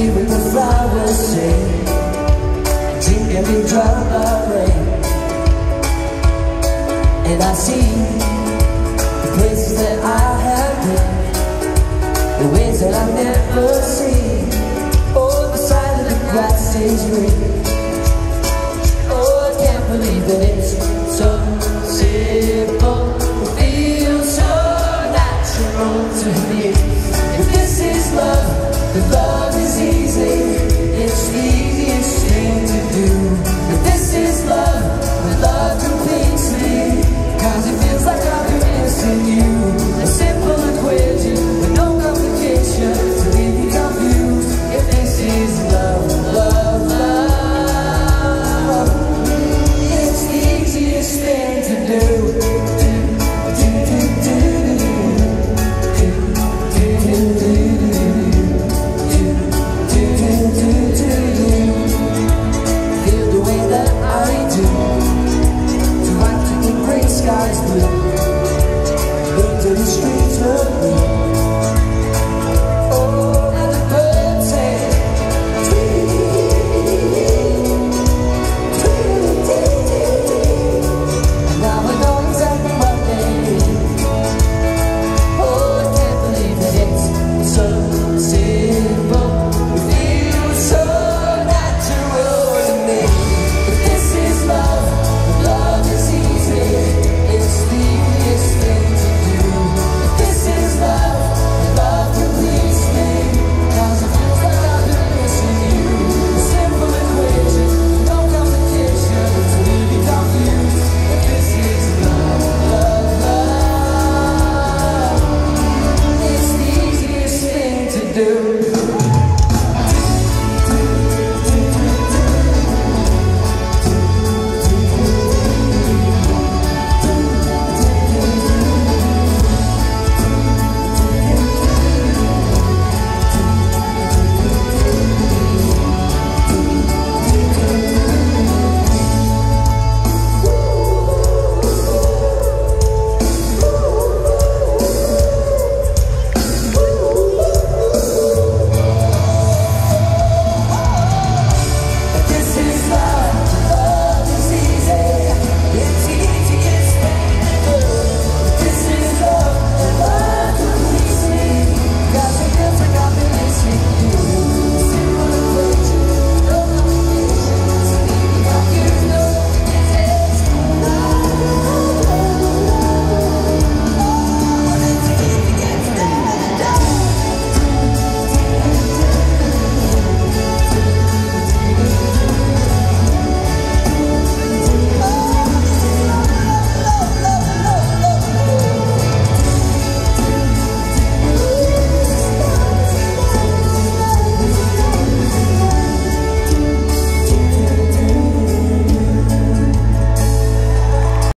hear what the flowers say, drink every drop of rain. And I see the places that I have been, the ways that I've never seen. Oh, the side of the grass stays green. Oh, I can't believe that it's so simple. It feels so natural to me. If this is love, then love is easy. It's easy.